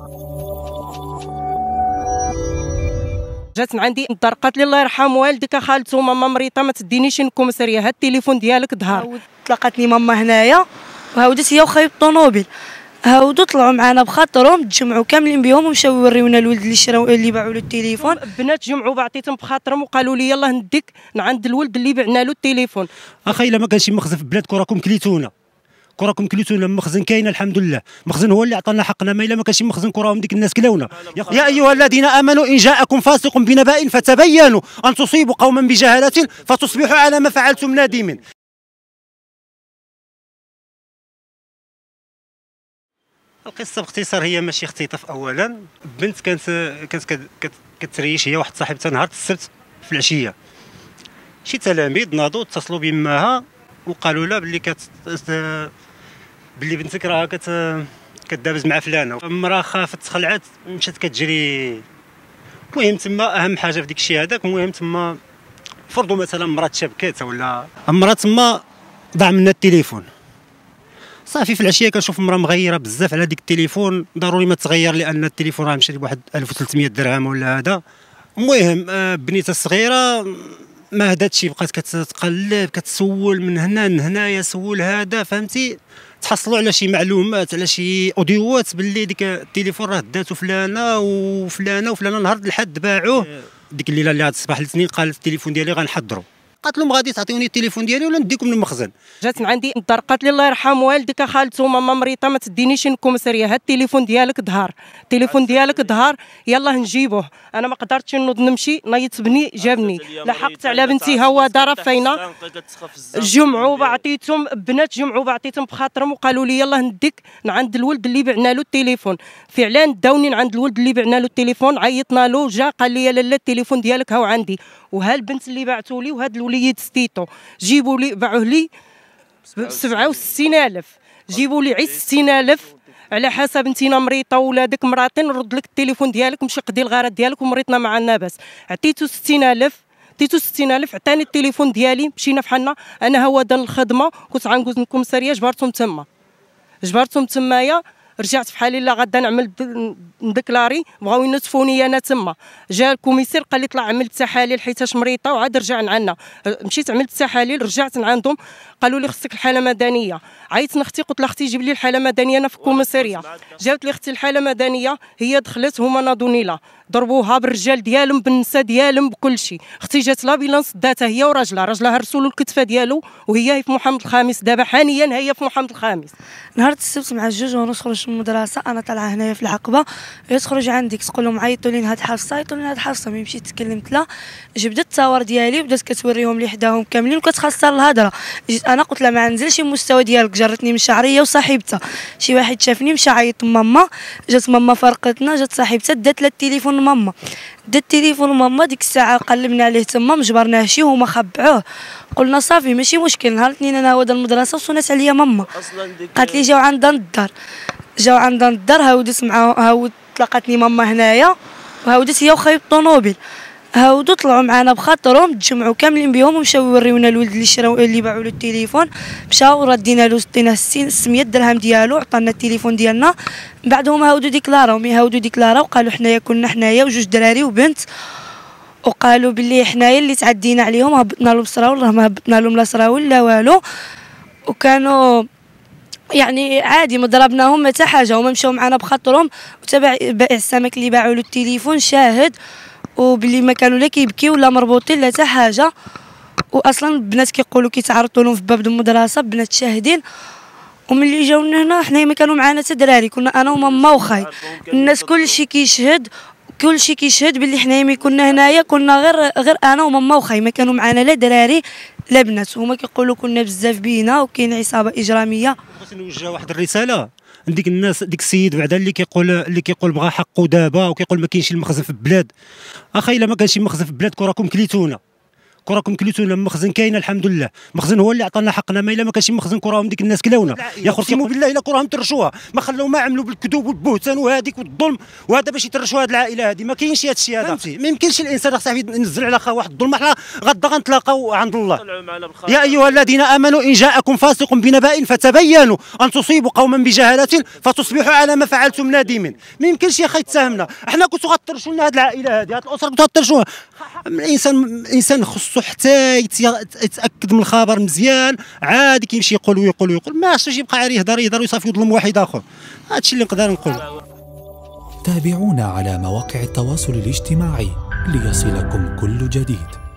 جات عندي الدار قالت لي الله يرحم والديك خالته ماما مريضه ما تدينيش الكوميساريه، هاد التليفون ديالك ظهر. طلقتني ماما هنايا وهاودت هي وخايب الطوموبيل، هاودو طلعوا معنا بخاطرهم، تجمعوا كاملين بهم ومشاو يوريونا الولد اللي شراو اللي باعوا له التليفون. بنات جمعوا بعطيتهم بخاطرهم وقالوا لي يلاه نديك عند الولد اللي بعنا له التليفون. اخي الا ما كانش مخزن في بلادكم راكم كليتونا، مخزن كاين الحمد لله، مخزن هو اللي عطانا حقنا، ما الا ما كانش مخزن راهم ديك الناس كلاونا. يا ايها الذين امنوا ان جاءكم فاسق بنبأ فتبينوا ان تصيبوا قوما بجهالة فتصبحوا على ما فعلتم نادمين. القصه باختصار هي ماشي اختطاف. اولا بنت كانت كتريش هي واحد صاحبتها نهار السبت في العشيه، شي تلاميذ ناضوا اتصلوا بامها وقالوا لها باللي بنتك راه كدابز مع فلانه. المراه خافت خلعت مشات كتجري. المهم تما اهم حاجه في ديك الشيء هذاك، المهم تما فرضوا مثلا مراه تشابكات ولا مراه تما ضاع منها التليفون، صافي في العشيه كنشوف مراه مغيره بزاف على ديك التليفون، ضروري ما تغير لان التليفون راه مشى بواحد 1300 درهم ولا هذا. المهم بنيتها الصغيره ما هداتش، بقات كتقلب كتسول من هنا لهنايا، سول هذا فهمتي، تحصلوا على شي معلومات على شي اوديوات باللي ديك التليفون راه داتو فلانه وفلانه وفلانه، نهار الحد باعوه. ديك الليله اللي هاد الصباح الاثنين قالت التليفون ديالي غنحضروا، قالت لهم غادي تعطيوني التليفون ديالي ولا نديكم للمخزن. جات عندي الدار قالت لي الله يرحم والديك خالته ماما مريضه ما تدينيش الكوميساريه، هاد التليفون ديالك ظهر، التليفون ديالك ظهر يلاه نجيبوه. انا ما قدرتش نوض نمشي، نيت بني جابني، لحقت على بنتي هو دار فينا، جمعوا بعطيتهم بنات جمعوا بعطيتهم بخاطرهم وقالوا لي يلاه نديك عند الولد اللي بعنا له التليفون. فعلا داوني عند الولد اللي بعنا له التليفون، عيطنا له جا قال لي لالا التليفون ديالك هاو عندي، وها البنت اللي بعثوا لي وهاد الوليد ستيتو جيبوا لي باعوه لي ب 67000، جيبوا لي 60000 على حسب انتينا مريضه ولادك مراتين نرد لك التليفون ديالك مشي قضي الغرض ديالك ومريضنا معنا بس. عطيتو 60000 عطاني التليفون ديالي، مشينا فحالنا انا هو دار الخدمه، كنت غنجوز الكوميساريه جبرتهم تمايا، رجعت فحالي لا غدا نعمل ندكلاري، بغاو ينصفوني انا تما. جا الكوميسير قال لي طلع عمل التحاليل حيتاش مريضه وعاد رجع عندنا، مشيت عملت التحاليل رجعت عندهم قالوا لي خصك الحاله مدنيه. عيطت لاختي قلت لها اختي جيب لي الحاله مدنيه انا في الكوميساريه، جابت لي اختي الحاله مدنيه، هي دخلت هما ناضوني لها ضربوها بالرجال ديالهم بالنساء ديالهم بكل شيء. اختي جات لابيلانس داتها هي وراجلها هرسوا له الكتفه ديالو وهي في محمد الخامس، دابا حاليا هي في محمد الخامس. نهار السبت مع الجوج ونص خرجت من المدرسه، انا طالعه هنايا في العقبه، هي تخرج عندك تقول لهم عيطوا لي هاد حفصه، عيطوا لي هاد حفصه، ملي مشيت تكلمت لها جبدت التصاور ديالي وبدات كتوريهم لي حداهم كاملين وكتخسر الهضره. جيت انا قلت لها ما ننزلش المستوى ديالك، جرتني من شعريه وصاحبتها، شي واحد شافني مشى عيط ماما، جات ماما فرقتنا، جات صاحبتها دات لها التليفون ماما، دات التليفون ماما. ديك الساعه قلبنا عليه تما ما جبرناه شي، هما خبعوه، قلنا صافي ماشي مشكل. نهار الاثنين انا هو المدرسه وصونات عليا ماما، قالت لي جاو عندنا الدار، هاودت معاهم، هاود طلقتني ماما هنايا وهاودت هي وخايب الطوموبيل، هاودو طلعوا معنا بخاطرهم، تجمعوا كاملين بهم ومشاو يوريونا الولد اللي شراو اللي باعوا له التليفون. مشاو ردينا له 600 درهم ديالو، عطانا التليفون ديالنا. من بعدهم هاودو ديكلاراو قالوا حنايا كنا حنايا وجوج دراري وبنت، وقالوا باللي حنايا اللي تعدينا عليهم، هبطنا لهم صراول، راه ما هبطنا لهم لا صراول لا والو، وكانوا يعني عادي ما ضربناهم حتى حاجه، هما مشاو معنا بخاطرهم. وتبع بائع السمك اللي باعوا له التليفون شاهد، وباللي ما كانوا لا كيبكيو ولا مربوطين لا حتى حاجه. واصلا البنات كيقولوا كيتعرضوا لهم في باب المدرسه بنات شاهدين. وملي جاونا هنا حنايا ما كانوا معنا حتى دراري، كنا انا وماما وخاي، الناس كلشي كيشهد باللي حنايا ملي كنا هنايا كنا غير انا وماما وخاي، ما كانوا معنا لا دراري لا بنات. هما كيقولوا كنا بزاف بينا وكاين عصابه اجراميه. بغيت نوجه واحد الرساله ديك الناس، ديك السيد بعدا اللي كيقول بغى حقه دابا وكيقول ما كاينش المخزن في البلاد. اخي الا ما كانش المخزن في بلادكم راكم كراكم كليتونا مخزن كاينه الحمد لله، مخزن هو اللي عطانا حقنا، ما الا ما كانش مخزن كراهم ديك الناس كلاونا يا خوتي بالله الا كراهم ترشوها، ما خلاو ما عملوا بالكذوب والبهتان وهذيك والظلم، وهذا باش يترشوا هذه العائله هذه، ما كاينش هذا الشيء هذا، ما يمكنش الانسان صاحبي ينزل على خا واحد الظلم، حنا غدا غنتلاقاو عند الله. يا ايها الذين امنوا ان جاءكم فاسق بنبأ فتبينوا ان تصيبوا قوما بجهاله فتصبحوا على ما فعلتم نادمين. ما يمكنش يا اخي تساهمنا، حنا كنتو غترشوا لنا هذه العائله هذه، هذه الاسره كنتو غترشوها. الانسان خصو حتى يتاكد من الخبر مزيان، عادي كيمشي يقول ما خصوش يبقى عاري يهضر ويصافي يظلم واحد اخر. هذا الشيء اللي نقدر نقول. تابعونا على مواقع التواصل الاجتماعي ليصلكم كل جديد.